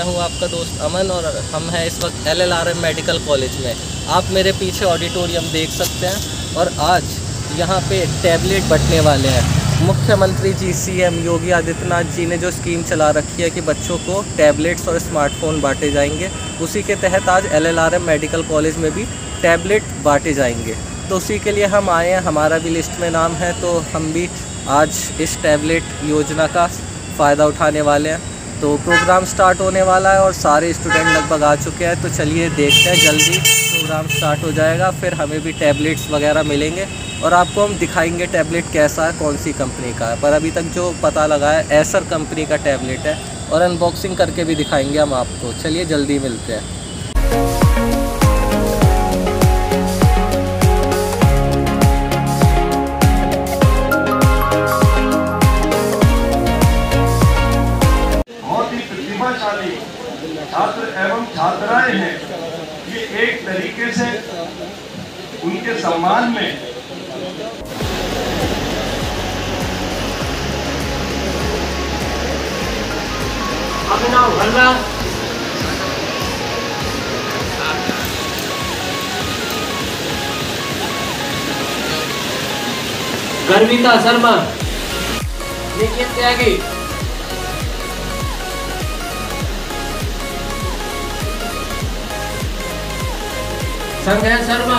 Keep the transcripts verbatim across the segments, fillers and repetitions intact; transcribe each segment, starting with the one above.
मैं हूं आपका दोस्त अमन और हम हैं इस वक्त L L R M medical college में। आप मेरे पीछे ऑडिटोरियम देख सकते हैं और आज यहां पे टैबलेट बंटने वाले हैं। मुख्यमंत्री जी सी एम योगी आदित्यनाथ जी ने जो स्कीम चला रखी है कि बच्चों को टैबलेट्स और स्मार्टफोन बांटे जाएंगे, उसी के तहत आज L L R M medical college में भी टैबलेट बांटे जाएंगे। तो उसी के लिए हम आए हैं, हमारा भी लिस्ट में नाम है, तो हम भी आज इस टैबलेट योजना का फ़ायदा उठाने वाले हैं। तो प्रोग्राम स्टार्ट होने वाला है और सारे स्टूडेंट लगभग आ चुके हैं। तो चलिए देखते हैं, जल्दी प्रोग्राम स्टार्ट हो जाएगा, फिर हमें भी टैबलेट्स वगैरह मिलेंगे और आपको हम दिखाएंगे टैबलेट कैसा है, कौन सी कंपनी का है। पर अभी तक जो पता लगा है एसर कंपनी का टैबलेट है और अनबॉक्सिंग करके भी दिखाएंगे हम आपको। चलिए जल्दी मिलते हैं। छात्र एवं छात्राएं हैं, ये एक तरीके से उनके सम्मान में अभिनव भल्ला, गर्विता शर्मा, निखिल त्यागी, संजय शर्मा,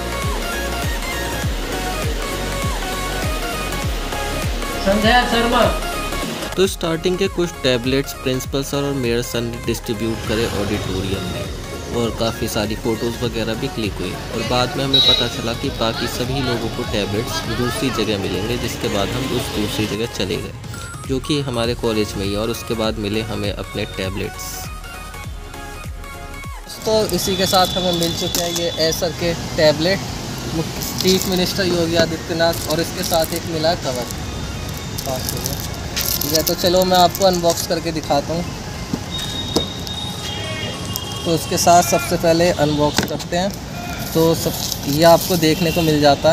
संजय शर्मा। तो स्टार्टिंग के कुछ टैबलेट्स प्रिंसिपल सर और मेयर सर ने डिस्ट्रीब्यूट करे ऑडिटोरियम में और काफ़ी सारी फ़ोटोज़ वगैरह भी क्लिक हुई और बाद में हमें पता चला कि बाकी सभी लोगों को टैबलेट्स दूसरी जगह मिलेंगे, जिसके बाद हम उस दूसरी जगह चले गए जो कि हमारे कॉलेज में ही, और उसके बाद मिले हमें अपने टैबलेट्स। तो इसी के साथ हमें मिल चुके हैं ये एसर के tablet, chief minister Yogi Adityanath, और इसके साथ एक मिला है कवर। ठीक है, तो चलो मैं आपको अनबॉक्स करके दिखाता हूँ। तो इसके साथ सबसे पहले अनबॉक्स करते हैं। तो सब ये आपको देखने को मिल जाता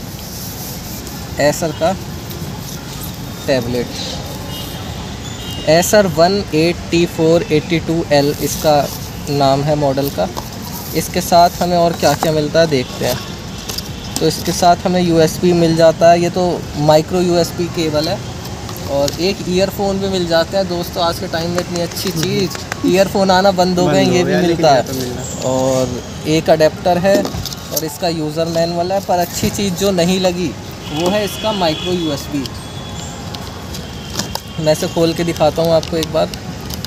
है एसर का tablet, Acer one eight T four eighty two L इसका नाम है मॉडल का। इसके साथ हमें और क्या क्या मिलता है देखते हैं। तो इसके साथ हमें यूएसबी मिल जाता है, ये तो माइक्रो यूएसबी केबल है, और एक ईयरफोन भी मिल जाता है। दोस्तों आज के टाइम में इतनी अच्छी चीज़, ईयरफोन आना बंद हो गए, ये भी मिलता है। और एक अडेप्टर है और इसका यूज़र मैनुअल है। पर अच्छी चीज़ जो नहीं लगी वो है इसका माइक्रो यूएसबी। मैं इसे खोल के दिखाता हूँ आपको एक बार।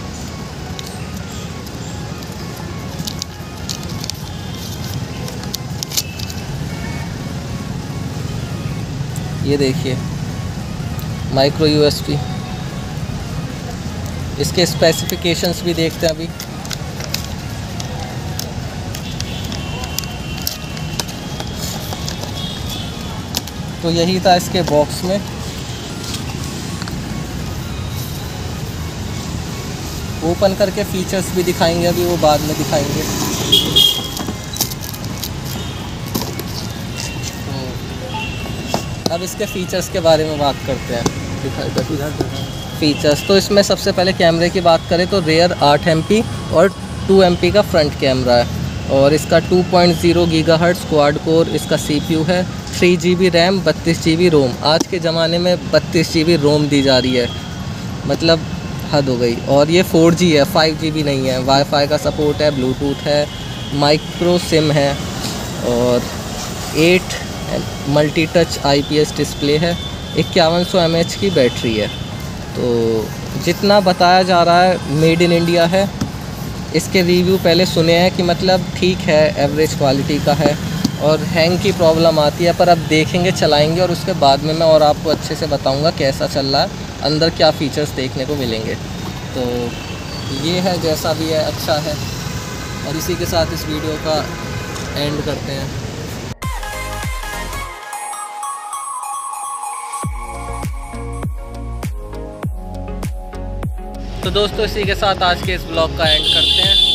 ये देखिए माइक्रो यूएसबी, इसके स्पेसिफिकेशंस भी देखते हैं अभी। तो यही था इसके बॉक्स में। ओपन करके फीचर्स भी दिखाएंगे, अभी वो बाद में दिखाएंगे। अब इसके फ़ीचर्स के बारे में बात करते हैं। फ़ीचर्स तो इसमें सबसे पहले कैमरे की बात करें तो रेयर आठ एम पी और टू एम पी का फ्रंट कैमरा है, और इसका two point zero gigahertz quad core इसका सीपीयू है, थ्री जी बी रैम, बत्तीस जी बी रोम। आज के ज़माने में बत्तीस जी बी रोम दी जा रही है, मतलब हद हो गई। और ये फोर जी है, फाइव जी बी नहीं है। वाईफाई का सपोर्ट है, ब्लूटूथ है, माइक्रो सिम है, और eight multi touch IPS display है, इक्यावन सौ एम एच की बैटरी है। तो जितना बताया जा रहा है मेड इन इंडिया है। इसके रिव्यू पहले सुने हैं कि मतलब ठीक है, एवरेज क्वालिटी का है और हैंग की प्रॉब्लम आती है, पर अब देखेंगे, चलाएंगे और उसके बाद में मैं और आपको अच्छे से बताऊंगा कैसा चल रहा है, अंदर क्या फ़ीचर्स देखने को मिलेंगे। तो ये है, जैसा भी है अच्छा है, और इसी के साथ इस वीडियो का एंड करते हैं। तो दोस्तों इसी के साथ आज के इस ब्लॉग का एंड करते हैं।